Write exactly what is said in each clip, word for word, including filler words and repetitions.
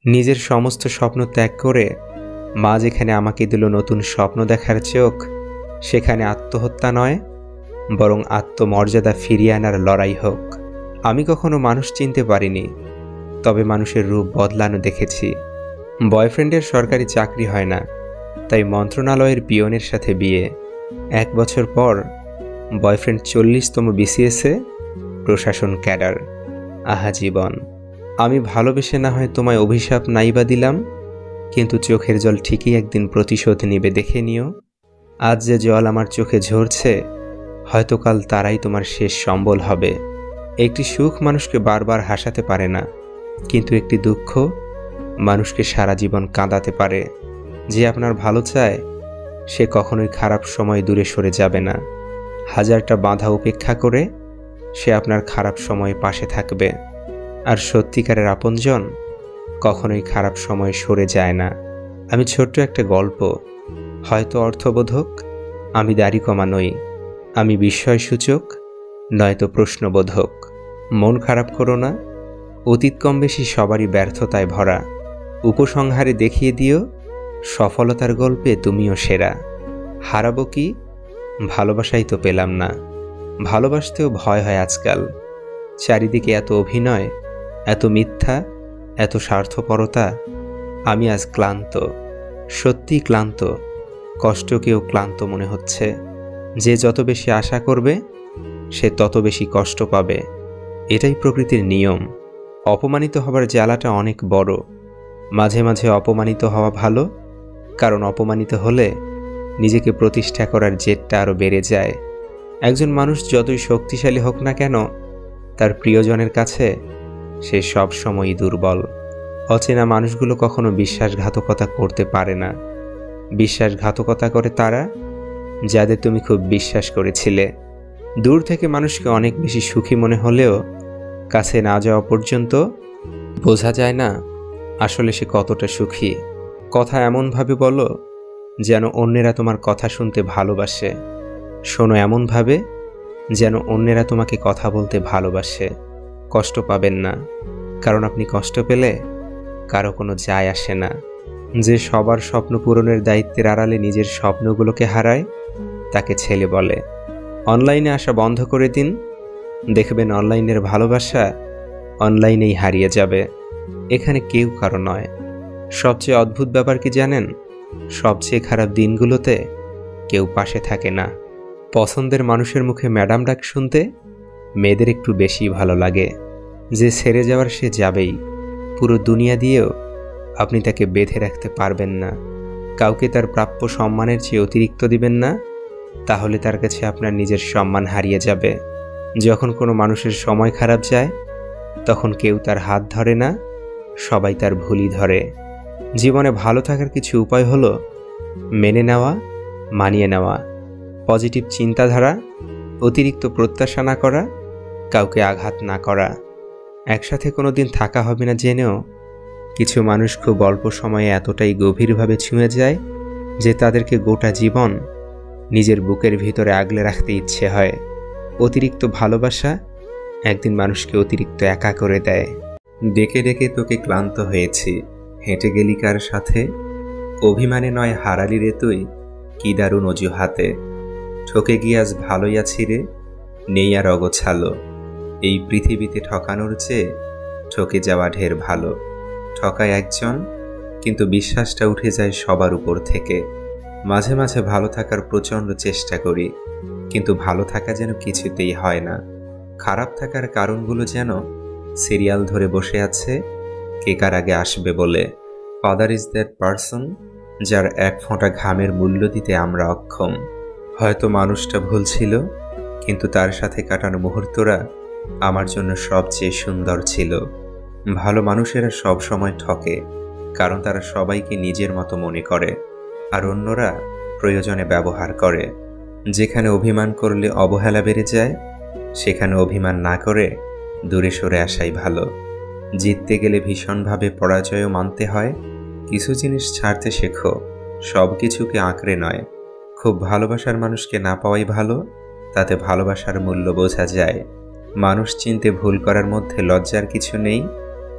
নিজের সমস্ত স্বপ্ন ত্যাগ করে মা যেখানে আমাকে দিল নতুন স্বপ্ন দেখার চোখ, সেখানে আত্মহত্যা নয় বরং আত্মমর্যাদা ফিরিয়ে আনার লড়াই হোক। আমি কখনো মানুষ চিনতে পারিনি, তবে মানুষের রূপ বদলানো দেখেছি। বয়ফ্রেন্ডের সরকারি চাকরি হয় না, তাই মন্ত্রণালয়ের পিয়নের সাথে বিয়ে। এক বছর পর বয়ফ্রেন্ড চল্লিশতম বিসিএসে প্রশাসন ক্যাডার। আহা জীবন, আমি ভালোবেসে না হয় তোমায় অভিশাপ নাইবা দিলাম, কিন্তু চোখের জল ঠিকই একদিন প্রতিশোধ নিবে, দেখে নিও। আজ যে জল আমার চোখে ঝরছে, হয়তো কাল তারাই তোমার শেষ সম্বল হবে। একটি সুখ মানুষকে বারবার হাসাতে পারে না, কিন্তু একটি দুঃখ মানুষকে সারা জীবন কাঁদাতে পারে। যে আপনার ভালো চায় সে কখনোই খারাপ সময় দূরে সরে যাবে না। হাজারটা বাধা উপেক্ষা করে সে আপনার খারাপ সময়ে পাশে থাকবে। আর সত্যিকারের আপনজন কখনোই খারাপ সময়ে সরে যায় না। আমি ছোট্ট একটা গল্প, হয়তো অর্থবোধক। আমি দাড়ি কমা নই, আমি বিস্ময়সূচক, নয়তো প্রশ্নবোধক। মন খারাপ করো না, অতীত কম বেশি সবারই ব্যর্থতায় ভরা। উপসংহারে দেখিয়ে দিও সফলতার গল্পে তুমিও সেরা। হারাবো কি? ভালোবাসাই তো পেলাম না। ভালোবাসতেও ভয় হয় আজকাল। চারিদিকে এত অভিনয়, এত মিথ্যা, এত স্বার্থপরতা। আমি আজ ক্লান্ত, সত্যি ক্লান্ত। কষ্টকেও ক্লান্ত মনে হচ্ছে। যে যত বেশি আশা করবে সে তত বেশি কষ্ট পাবে, এটাই প্রকৃতির নিয়ম। অপমানিত হবার জ্বালাটা অনেক বড়। মাঝে মাঝে অপমানিত হওয়া ভালো, কারণ অপমানিত হলে নিজেকে প্রতিষ্ঠা করার জেদটা আরও বেড়ে যায়। একজন মানুষ যতই শক্তিশালী হোক না কেন, তার প্রিয়জনের কাছে সে সব সময়ই দুর্বল। অচেনা মানুষগুলো কখনো বিশ্বাসঘাতকতা করতে পারে না। বিশ্বাসঘাতকতা করে তারা যাদের তুমি খুব বিশ্বাস করেছিলে। দূর থেকে মানুষকে অনেক বেশি সুখী মনে হলেও কাছে না যাওয়া পর্যন্ত বোঝা যায় না আসলে সে কতটা সুখী। কথা এমনভাবে বলো যেন অন্যেরা তোমার কথা শুনতে ভালোবাসে। শোনো এমনভাবে যেন অন্যেরা তোমাকে কথা বলতে ভালোবাসে। কষ্ট পাবেন না, কারণ আপনি কষ্ট পেলে কারো কোনো যায় আসে না। যে সবার স্বপ্ন পূরণের দায়িত্বের আড়ালে নিজের স্বপ্নগুলোকে হারায় তাকে ছেলে বলে। অনলাইনে আসা বন্ধ করে দিন, দেখবেন অনলাইনের ভালোবাসা অনলাইনেই হারিয়ে যাবে। এখানে কেউ কারো নয়। সবচেয়ে অদ্ভুত ব্যাপার কি জানেন? সবচেয়ে খারাপ দিনগুলোতে কেউ পাশে থাকে না। পছন্দের মানুষের মুখে ম্যাডাম ডাক শুনতে মেয়েদের একটু বেশি ভালো লাগে। যে ছেড়ে যাওয়ার সে যাবেই, পুরো দুনিয়া দিয়েও আপনি তাকে বেঁধে রাখতে পারবেন না। কাউকে তার প্রাপ্য সম্মানের চেয়ে অতিরিক্ত দিবেন না, তাহলে তার কাছে আপনার নিজের সম্মান হারিয়ে যাবে। যখন কোনো মানুষের সময় খারাপ যায়, তখন কেউ তার হাত ধরে না, সবাই তার ভুলই ধরে। জীবনে ভালো থাকার কিছু উপায় হলো মেনে নেওয়া, মানিয়ে নেওয়া, পজিটিভ চিন্তাধারা, অতিরিক্ত প্রত্যাশা না করা, কাউকে আঘাত না করা। একসাথে কোনো দিন থাকা হবে না জেনেও কিছু মানুষ খুব অল্প সময়ে এতটাই গভীরভাবে ছুঁয়ে যায় যে তাদেরকে গোটা জীবন নিজের বুকের ভিতরে আগলে রাখতে ইচ্ছে হয়। অতিরিক্ত ভালোবাসা একদিন মানুষকে অতিরিক্ত একা করে দেয়। ডেকে ডেকে তোকে ক্লান্ত হয়েছি, হেঁটে গেলি কার সাথে? অভিমানে নয় হারালি রে তুই, কি দারুণ অজুহাতে। ঠকে গিয়ে আজ ভালোই আছি রে, নেই আর অগোছালো। এই পৃথিবীতে ঠকানোর চেয়ে ঠকে যাওয়া ঢের ভালো। ঠকায় একজন, কিন্তু বিশ্বাসটা উঠে যায় সবার উপর থেকে। মাঝে মাঝে ভালো থাকার প্রচণ্ড চেষ্টা করি, কিন্তু ভালো থাকা যেন কিছুতেই হয় না। খারাপ থাকার কারণগুলো যেন সিরিয়াল ধরে বসে আছে কে কার আগে আসবে বলে। ফাদার ইজ দ্যাট পারসন যার এক ফোঁটা ঘামের মূল্য দিতে আমরা অক্ষম। হয়তো মানুষটা ভুল ছিল, কিন্তু তার সাথে কাটানো মুহূর্তরা আমার জন্য সবচেয়ে সুন্দর ছিল। ভালো মানুষেরা সব সময় ঠকে, কারণ তারা সবাইকে নিজের মতো মনে করে, আর অন্যরা প্রয়োজনে ব্যবহার করে। যেখানে অভিমান করলে অবহেলা বেড়ে যায়, সেখানে অভিমান না করে দূরে সরে আসাই ভালো। জিততে গেলে ভীষণভাবে পরাজয়ও মানতে হয়। কিছু জিনিস ছাড়তে শেখো, সব কিছুকে আঁকড়ে নয়। খুব ভালোবাসার মানুষকে না পাওয়াই ভালো, তাতে ভালোবাসার মূল্য বোঝা যায়। মানুষ চিনতে ভুল করার মধ্যে লজ্জার কিছু নেই,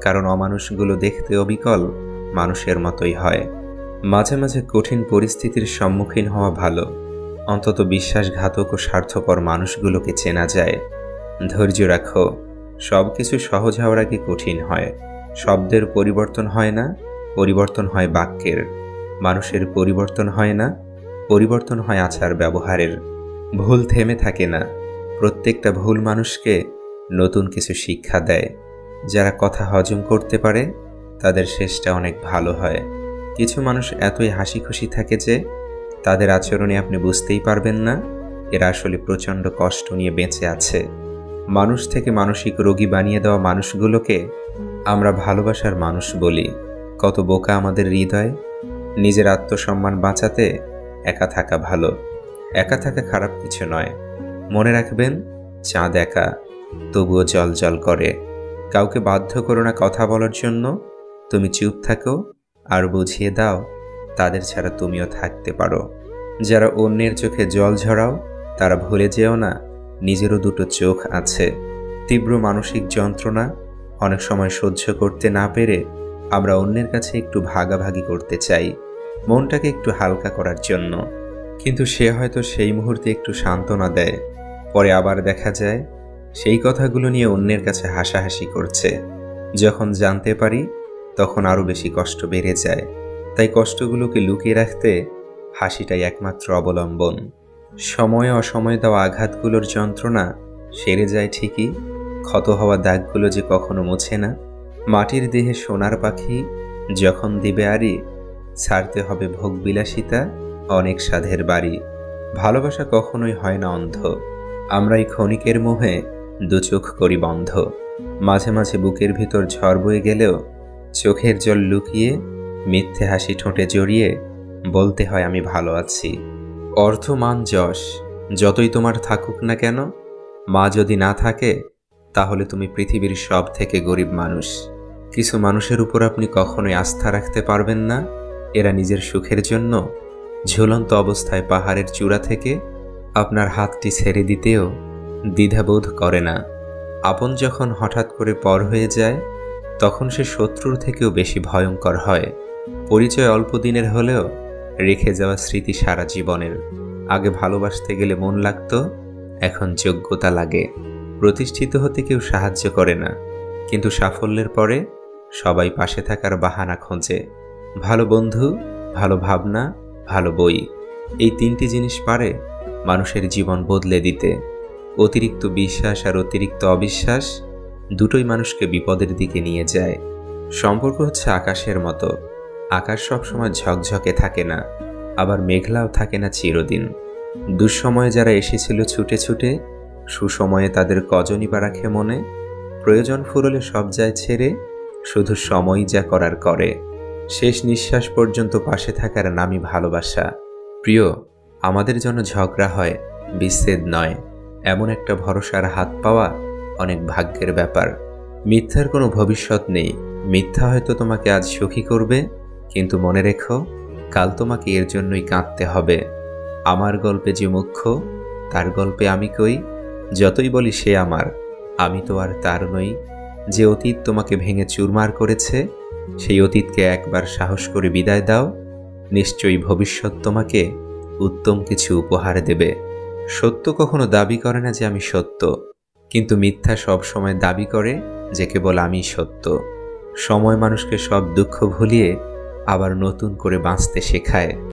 কারণ অমানুষগুলো দেখতে অবিকল মানুষের মতোই হয়। মাঝে মাঝে কঠিন পরিস্থিতির সম্মুখীন হওয়া ভালো, অন্তত বিশ্বাসঘাতক ও স্বার্থপর মানুষগুলোকে চেনা যায়। ধৈর্য রাখো, সব কিছু সহজ হওয়ার আগে কঠিন হয়। শব্দের পরিবর্তন হয় না, পরিবর্তন হয় বাক্যের। মানুষের পরিবর্তন হয় না, পরিবর্তন হয় আচার ব্যবহারের। ভুল থেমে থাকে না, প্রত্যেকটা ভুল মানুষকে নতুন কিছু শিক্ষা দেয়। যারা কথা হজম করতে পারে তাদের শেষটা অনেক ভালো হয়। কিছু মানুষ এতই হাসি খুশি থাকে যে তাদের আচরণে আপনি বুঝতেই পারবেন না এরা আসলে প্রচণ্ড কষ্ট নিয়ে বেঁচে আছে। মানুষ থেকে মানসিক রোগী বানিয়ে দেওয়া মানুষগুলোকে আমরা ভালোবাসার মানুষ বলি। কত বোকা আমাদের হৃদয়। নিজের আত্মসম্মান বাঁচাতে একা থাকা ভালো। একা থাকা খারাপ কিছু নয়। মনে রাখবেন, চাঁদ একা, তবুও জল জল করে। কাউকে বাধ্য করো না কথা বলার জন্য। তুমি চুপ থাকো আর বুঝিয়ে দাও তাদের ছাড়া তুমিও থাকতে পারো। যারা অন্যের চোখে জল ঝরাও তারা ভুলে যেও না নিজেরও দুটো চোখ আছে। তীব্র মানসিক যন্ত্রণা অনেক সময় সহ্য করতে না পেরে আমরা অন্যের কাছে একটু ভাগাভাগি করতে চাই, মনটাকে একটু হালকা করার জন্য। কিন্তু সে হয়তো সেই মুহূর্তে একটু সান্ত্বনা দেয়, পরে আবার দেখা যায় সেই কথাগুলো নিয়ে অন্যের কাছে হাসাহাসি করছে। যখন জানতে পারি তখন আরও বেশি কষ্ট বেড়ে যায়। তাই কষ্টগুলোকে লুকিয়ে রাখতে হাসিটাই একমাত্র অবলম্বন। সময়ে অসময়ে দেওয়া আঘাতগুলোর যন্ত্রণা সেরে যায় ঠিকই, ক্ষত হওয়া দাগগুলো যে কখনো মুছে না। মাটির দেহে সোনার পাখি যখন দিবে আড়ি, ছাড়তে হবে ভোগবিলাসিতা অনেক সাধের বাড়ি। ভালোবাসা কখনোই হয় না অন্ধ, আমরাই ক্ষণিকের মোহে দু চোখ করি বন্ধ। মাঝে মাঝে বুকের ভিতর ঝড় বয়ে গেলেও চোখের জল লুকিয়ে মিথ্যে হাসি ঠোঁটে জড়িয়ে বলতে হয় আমি ভালো আছি। অর্থ, মান, যশ যতই তোমার থাকুক না কেন, মা যদি না থাকে তাহলে তুমি পৃথিবীর সব থেকে গরিব মানুষ। কিছু মানুষের উপর আপনি কখনোই আস্থা রাখতে পারবেন না। এরা নিজের সুখের জন্য ঝুলন্ত অবস্থায় পাহাড়ের চূড়া থেকে আপনার হাতটি ছেড়ে দিতেও দ্বিধাবোধ করে না। আপন যখন হঠাৎ করে পর হয়ে যায় তখন সে শত্রুর থেকেও বেশি ভয়ঙ্কর হয়। পরিচয় অল্প দিনের হলেও রেখে যাওয়া স্মৃতি সারা জীবনের। আগে ভালোবাসতে গেলে মন লাগতো, এখন যোগ্যতা লাগে। প্রতিষ্ঠিত হতে কেউ সাহায্য করে না, কিন্তু সাফল্যের পরে সবাই পাশে থাকার বাহানা খোঁজে। ভালো বন্ধু, ভালো ভাবনা, ভালো বই, এই তিনটি জিনিস পারে মানুষের জীবন বদলে দিতে। অতিরিক্ত বিশ্বাস আর অতিরিক্ত অবিশ্বাস দুটোই মানুষকে বিপদের দিকে নিয়ে যায়। সম্পর্ক হচ্ছে আকাশের মতো। আকাশ সবসময় ঝকঝকে থাকে না, আবার মেঘলাও থাকে না চিরদিন। দুঃসময়ে যারা এসেছিল ছুটে ছুটে, সুসময়ে তাদের কজনই বা রাখে মনে। প্রয়োজন ফুরলে সব যায় ছেড়ে, শুধু সময় যা করার করে। শেষ নিঃশ্বাস পর্যন্ত পাশে থাকার নামই ভালোবাসা। প্রিয়, আমাদের জন্য ঝগড়া হয়, বিচ্ছেদ নয়। এমন একটা ভরসার হাত পাওয়া অনেক ভাগ্যের ব্যাপার। মিথ্যার কোনো ভবিষ্যৎ নেই। মিথ্যা হয়তো তোমাকে আজ সুখী করবে, কিন্তু মনে রেখো কাল তোমাকে এর জন্যই কাঁদতে হবে। আমার গল্পে যে মুখ্য, তার গল্পে আমি কই। যতই বলি সে আমার, আমি তো আর তার নই। যে অতীত তোমাকে ভেঙে চুরমার করেছে, সেই অতীতকে একবার সাহস করে বিদায় দাও। নিশ্চয়ই ভবিষ্যৎ তোমাকে উত্তম কিছু উপহার দেবে। সত্য কখনো দাবি করে না যে আমি সত্য, কিন্তু মিথ্যা সব সময় দাবি করে যে কেবল আমি সত্য। সময় মানুষকে সব দুঃখ ভুলিয়ে আবার নতুন করে বাঁচতে শেখায়।